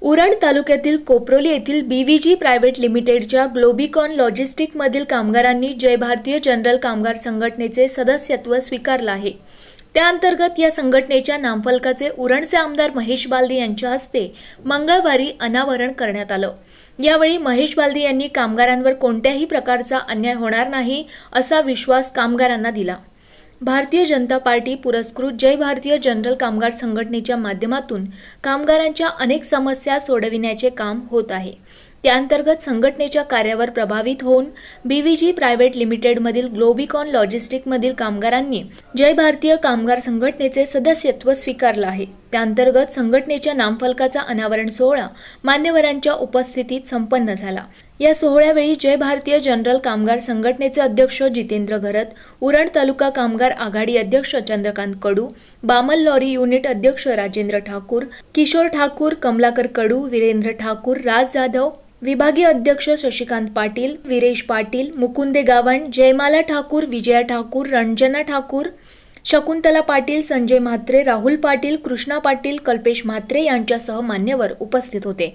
उरण तालुक्यातील कोपरोली येथील BVG private लिमिटेडच्या ग्लोबिकॉन लॉजिस्टिकमधील कामगारांनी जय भारतीय जनरल कामगार संघटनेचे सदस्यत्व स्वीकारले आहे। त्याअंतर्गत या संघटनेच्या नामफलकाचे उरणचे आमदार महेश बालदी यांच्या हस्ते मंगळवारी अनावरण करण्यात आले। यावेळी महेश बालदी यांनी कामगारांवर कोणत्याही प्रकारचा अन्याय होणार नाही असा विश्वास कामगारांना दिला। भारतीय जनता पार्टी पुरस्कृत जय भारतीय जनरल कामगार संघटनेच्या माध्यमातून कामगारांच्या अनेक समस्या सोडविण्याचे काम होत आहे। त्याअंतर्गत संघटनेच्या कार्यावर प्रभावित होऊन बीव्हीजी प्रायव्हेट लिमिटेडमधील ग्लोबिकॉन लॉजिस्टिकमधील कामगारांनी जय भारतीय कामगार संघटनेचे सदस्यत्व स्वीकारले आहे। त्याअंतर्गत संघटनेच्या नामफलकाचा अनावरण सोहळा मान्यवरांच्या उपस्थितीत संपन्न झाला। या सोहळ्यावेळी जय भारतीय जनरल कामगार संघटनेचे अध्यक्ष जितेंद्र घरत, उरण तालुका कामगार आघाडी अध्यक्ष चंद्रकांत कडू, बामल लॉरी युनिट अध्यक्ष राजेंद्र ठाकूर, किशोर ठाकूर, कमलाकर कडू, वीरेंद्र ठाकूर, राज जाधव, विभागीय अध्यक्ष शशिकांत पाटील, वीरेश पाटील, मुकुंदे गावण, जयमाला ठाकूर, विजया ठाकूर, रंजना ठाकूर, शकुंतला पाटील, संजय म्हात्रे, राहुल पाटील, कृष्णा पाटील, कल्पेश म्हात्रे यांच्यासह मान्यवर उपस्थित होते।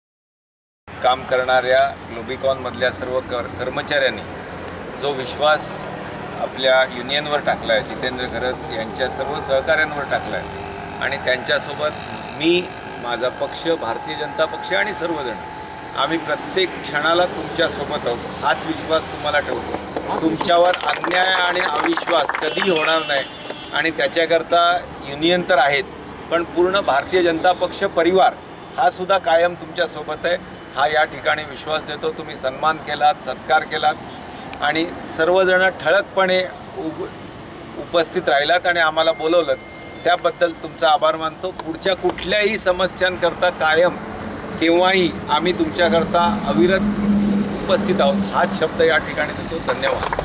काम करणाऱ्या ग्लोबिकॉन मधल्या सर्व कर्मचाऱ्यांनी जो विश्वास आपल्या युनियनवर टाकला आहे, जितेंद्र घरत यांच्या सर्व सहकाऱ्यांवर टाकला आहे आणि त्यांच्यासोबत मी, माझा पक्ष, भारतीय जनता पक्ष आणि सर्वजण आम्ही प्रत्येक क्षणाला तुमच्यासोबत आहोत हाच विश्वास तुम्हाला ठेवतो। तुमच्यावर अन्याय आणि अविश्वास कधी होणार नाही आणि त्याच्याकरता युनियन तर आहेच, पण पूर्ण भारतीय जनता पक्ष परिवार हा सुद्धा कायम तुमच्यासोबत आहे हा या ठिकाणी विश्वास देतो। तुम्ही सन्मान केलात, सत्कार केलात आणि सर्वजण ठळकपणे उपस्थित राहिलात आणि आम्हाला बोलवलं, त्याबद्दल तुमचा आभार मानतो। पुढच्या कुठल्याही समस्यांकरता कायम केव्हाही आम्ही तुमच्याकरता अविरत उपस्थित आहोत हाच शब्द या ठिकाणी देतो। धन्यवाद।